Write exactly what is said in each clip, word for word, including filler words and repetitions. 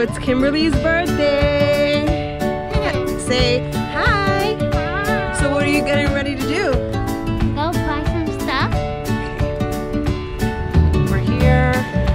it's Kimberly's birthday. Say hi. Hi. So what are you getting ready to do? Go buy some stuff. We're here.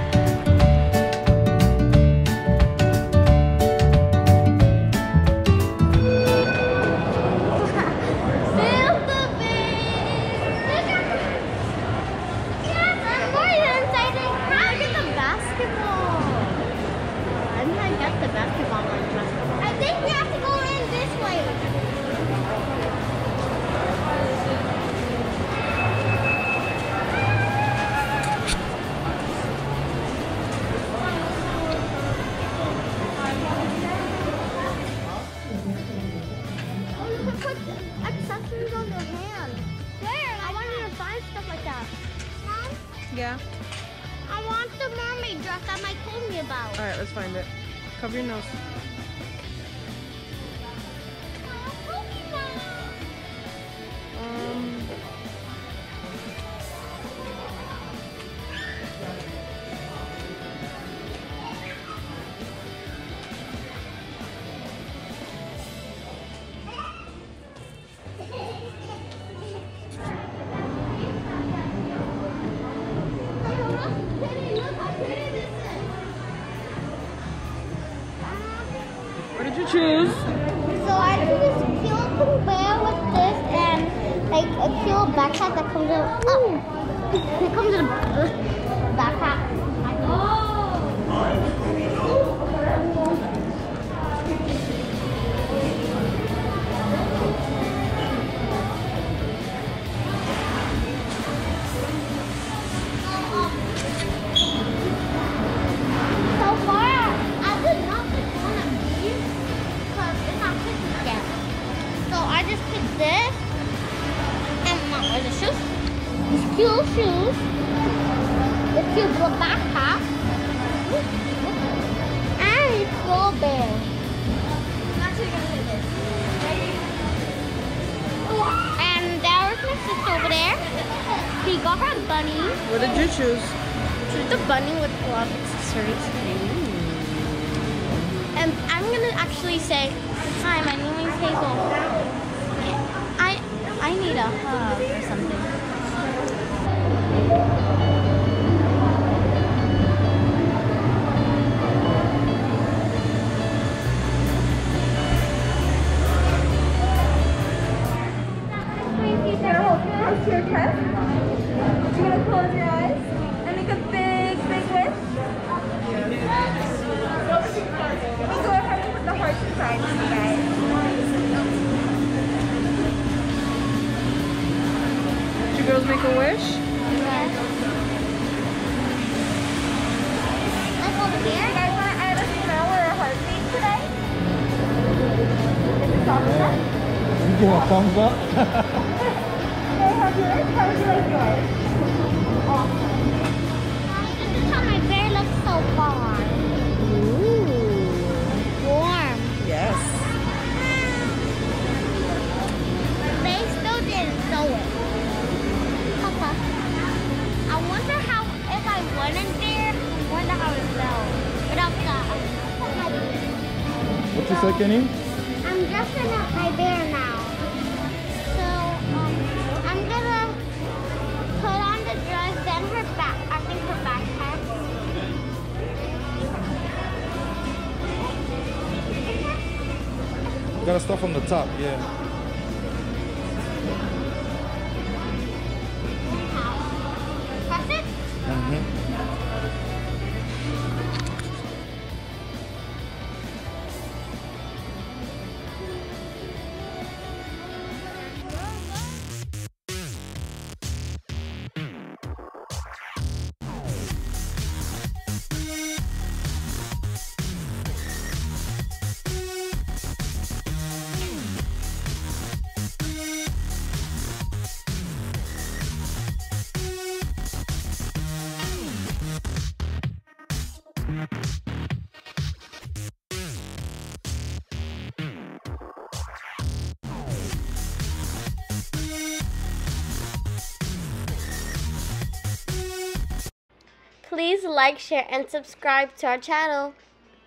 I think we have to go in this way. Oh, you can put accessories on your hand. Where? I want you to find stuff like that. Mom? Yeah. I want the mermaid dress that Mike told me about. All right, let's find it. Cover your nose. Um. What did you choose? So I do this cute bear with this and like a cute backpack that comes in. Oh, it comes in a backpack. So far, I did not pick one of these because it's not Christmas yet. So I just picked this and my other shoes. These cute shoes. This cute little backpack. And this little bear. I'm actually gonna do this. Ready? And there's my sister over there. She got her bunny. What did you choose? Choose the bunny with a lot of accessories. And I'm gonna actually say, hi, my name is Hazel. I I need a hug or something. You're gonna hold your eyes to your chest. You're gonna close your eyes and make a big, big wish. And go ahead and put the hearts inside, you guys. Did you girls make a wish? Yes. Let's hold it You here. guys want to add a smell or a heartbeat today? Is it soft enough? You give a thumbs up? Can I have yours? How would you like yours? Awesome. This is how my bear looks so far. Ooh. Warm. Yes. They still didn't sew it. Papa, I wonder how, if I went in there, I wonder how it felt without that. What you say, Kenny? I'm dressing up my bear now. So, um, I'm gonna put on the dress, then her back, I think her backpack. You gotta start from the top, yeah. Press it? Mm-hmm. Please like, share, and subscribe to our channel.